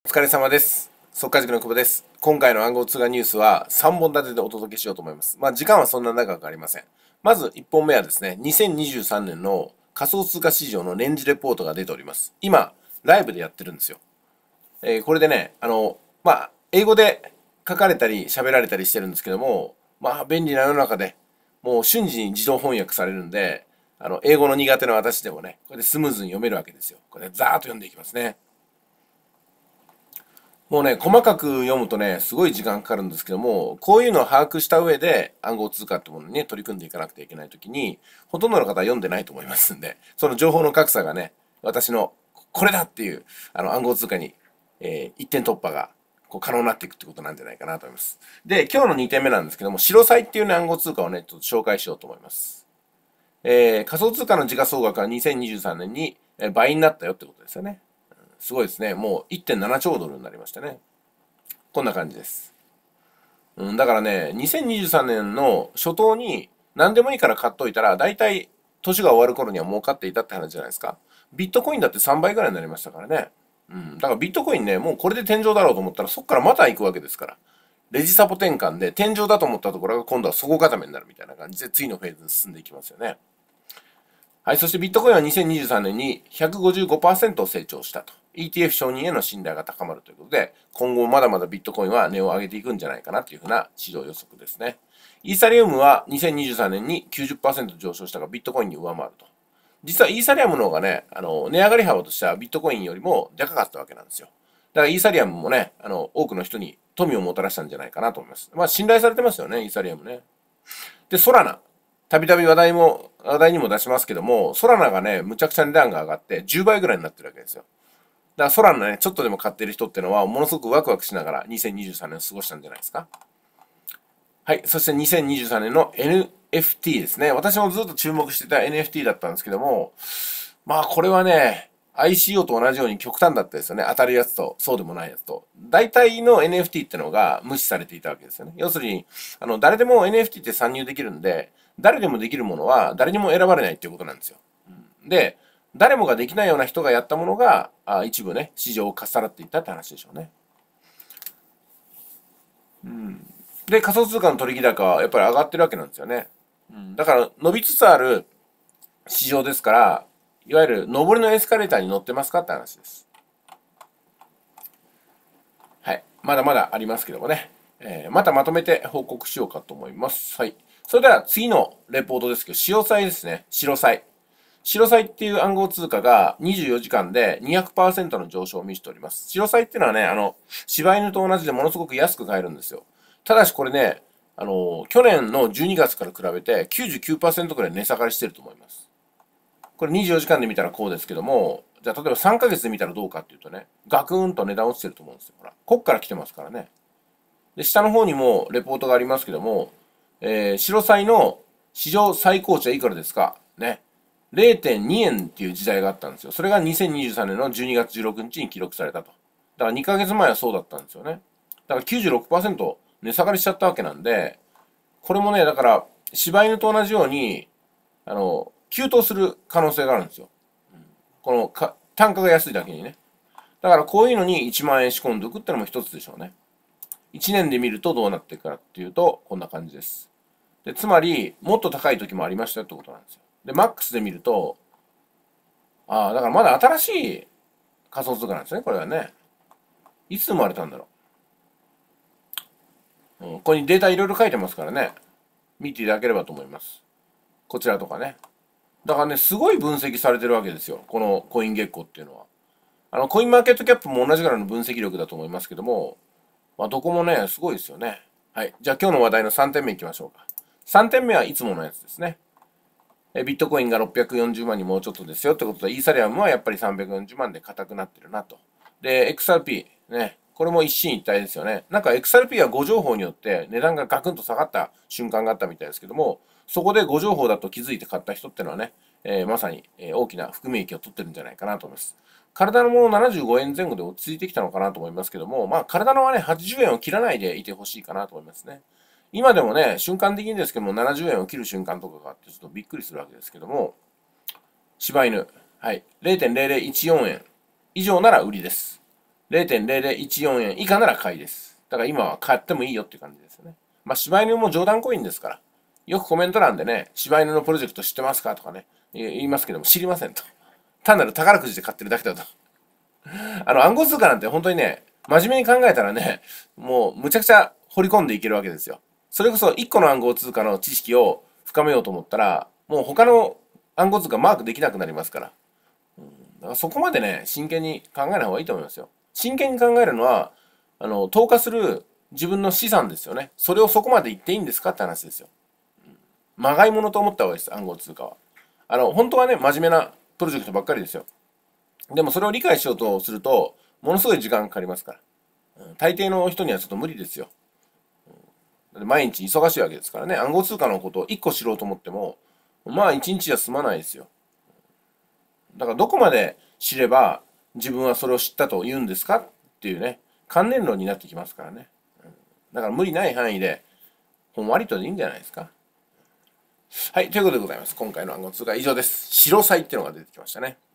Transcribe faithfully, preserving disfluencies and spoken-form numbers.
疲れ様です。速稼塾の久保です。今回の暗号通貨ニュースはさんぼん立てでお届けしようと思います。まあ時間はそんな長くありません。まずいっぽんめはですね、にせんにじゅうさんねんの仮想通貨市場のレンジレポートが出ております。今、ライブでやってるんですよ。えーこれでね、あの、まあ、英語で書かれたり喋られたりしてるんですけども、まあ便利な世の中で、もう瞬時に自動翻訳されるんで、あの、英語の苦手な私でもね、これでスムーズに読めるわけですよ。これでザーッと読んでいきますね。もうね、細かく読むとね、すごい時間かかるんですけども、こういうのを把握した上で暗号通貨ってものにね、取り組んでいかなくてはいけないときに、ほとんどの方は読んでないと思いますんで、その情報の格差がね、私のこれだっていうあの暗号通貨に、えー一点突破がこう可能になっていくってことなんじゃないかなと思います。で、今日のにてんめなんですけども、白サイっていうね、暗号通貨をね、ちょっと紹介しようと思います。えー仮想通貨の時価総額はにせんにじゅうさんねんにえー倍になったよってことですよね。すごいですね。もういってんななちょうドルになりましたね。こんな感じです。うん、だからね、にせんにじゅうさんねんの初頭に何でもいいから買っといたら、だいたい年が終わる頃には儲かっていたって話じゃないですか。ビットコインだってさんばいぐらいになりましたからね。うん、だからビットコインね、もうこれで天井だろうと思ったら、そこからまた行くわけですから。レジサポ転換で天井だと思ったところが今度は底固めになるみたいな感じで次のフェーズに進んでいきますよね。はい、そしてビットコインはにせんにじゅうさんねんにひゃくごじゅうごパーセント成長したと。イーティーエフ 承認への信頼が高まるということで、今後まだまだビットコインは値を上げていくんじゃないかなというふうな市場予測ですね。イーサリアムはにせんにじゅうさんねんに きゅうじゅっパーセント 上昇したがビットコインに上回ると。実はイーサリアムの方がね、あの、値上がり幅としてはビットコインよりもでかかったわけなんですよ。だからイーサリアムもね、あの、多くの人に富をもたらしたんじゃないかなと思います。まあ信頼されてますよね、イーサリアムね。で、ソラナ。たびたび話題も、話題にも出しますけども、ソラナがね、むちゃくちゃ値段が上がってじゅうばいぐらいになってるわけですよ。だからソラナね、ちょっとでも買ってる人ってのは、ものすごくワクワクしながらにせんにじゅうさんねんを過ごしたんじゃないですか。はい。そしてにせんにじゅうさんねんの エヌエフティー ですね。私もずっと注目してた エヌエフティー だったんですけども、まあこれはね、アイシーオー と同じように極端だったですよね。当たるやつと、そうでもないやつと。大体の エヌエフティー ってのが無視されていたわけですよね。要するに、あの、誰でも エヌエフティー って参入できるんで、誰でもできるものは誰にも選ばれないっていうことなんですよ。で、誰もができないような人がやったものが、あ一部ね、市場をかっさらっていったって話でしょうね。で、仮想通貨の取引高はやっぱり上がってるわけなんですよね。うん、だから伸びつつある市場ですから、いわゆる上りのエスカレーターに乗ってますかって話です。はい。まだまだありますけどもね。えーまたまとめて報告しようかと思います。はい。それでは次のレポートですけど、白債ですね。白債。白債っていう暗号通貨がにじゅうよじかんでにひゃくパーセントの上昇を見せております。白債っていうのはね、あの、柴犬と同じでものすごく安く買えるんですよ。ただしこれね、あの、去年のじゅうにがつから比べてきゅうじゅうきゅうパーセントくらい値下がりしてると思います。これにじゅうよじかんで見たらこうですけども、じゃあ例えばさんかげつで見たらどうかっていうとね、ガクーンと値段落ちてると思うんですよ。ほら、こっから来てますからね。で、下の方にもレポートがありますけども、えー、白菜の市場最高値はいくらですかね。れいてんにえんっていう時代があったんですよ。それがにせんにじゅうさんねんのじゅうにがつじゅうろくにちに記録されたと。だからにかげつまえはそうだったんですよね。だからきゅうじゅうろくパーセント値下がりしちゃったわけなんで、これもね、だから、柴犬と同じように、あの、急騰する可能性があるんですよ。このか単価が安いだけにね。だからこういうのにいちまんえん仕込んでおくってのも一つでしょうね。いちねんで見るとどうなっていくかっていうと、こんな感じです。で、つまり、もっと高い時もありましたよってことなんですよ。で、マックスで見ると、ああ、だからまだ新しい仮想通貨なんですね、これはね。いつ生まれたんだろう。うん、ここにデータいろいろ書いてますからね。見ていただければと思います。こちらとかね。だからね、すごい分析されてるわけですよ。このコイン月光っていうのは。あの、コインマーケットキャップも同じぐらいの分析力だと思いますけども、まあ、どこもね、すごいですよね。はい。じゃあ今日の話題のさんてんめいきましょうか。さんてんめはいつものやつですね。えビットコインがろっぴゃくよんじゅうまんにもうちょっとですよってことで、イーサリアムはやっぱりさんびゃくよんじゅうまんで硬くなってるなと。で、エックスアールピー、ね、これも一進一退ですよね。なんか エックスアールピー は誤情報によって値段がガクンと下がった瞬間があったみたいですけども、そこで誤情報だと気づいて買った人ってのはね、えーまさに、えー大きな含み益を取ってるんじゃないかなと思います。体のものななじゅうごえんぜん後で落ち着いてきたのかなと思いますけども、まあ体のはね、はちじゅうえんを切らないでいてほしいかなと思いますね。今でもね、瞬間的にですけども、ななじゅうえんを切る瞬間とかがあって、ちょっとびっくりするわけですけども、柴犬、はい、れいてんぜろぜろいちよんえん以上なら売りです。 れいてんぜろぜろいちよんえん以下なら買いです。だから今は買ってもいいよっていう感じですよね。まあ、柴犬も冗談コインですから。よくコメント欄でね、柴犬のプロジェクト知ってますかとかね、言いますけども、知りませんと。単なる宝くじで買ってるだけだと。あの、暗号通貨なんて本当にね、真面目に考えたらね、もうむちゃくちゃ掘り込んでいけるわけですよ。それこそいっこの暗号通貨の知識を深めようと思ったら、もう他の暗号通貨マークできなくなりますから。うん、だからそこまでね、真剣に考えない方がいいと思いますよ。真剣に考えるのは、あの、投下する自分の資産ですよね。それをそこまで言っていいんですかって話ですよ。まがいものと思った方がいいです、暗号通貨は。あの、本当はね、真面目なプロジェクトばっかりですよ。でもそれを理解しようとすると、ものすごい時間かかりますから。うん、大抵の人にはちょっと無理ですよ。うん、毎日忙しいわけですからね。暗号通貨のことをいっこ知ろうと思っても、まあいちにちじゃ済まないですよ。だからどこまで知れば自分はそれを知ったと言うんですかっていうね、観念論になってきますからね。うん、だから無理ない範囲で、ほんわりとでいいんじゃないですか。はい、ということでございます。今回の暗号通貨は以上です。白サイっていうのが出てきましたね。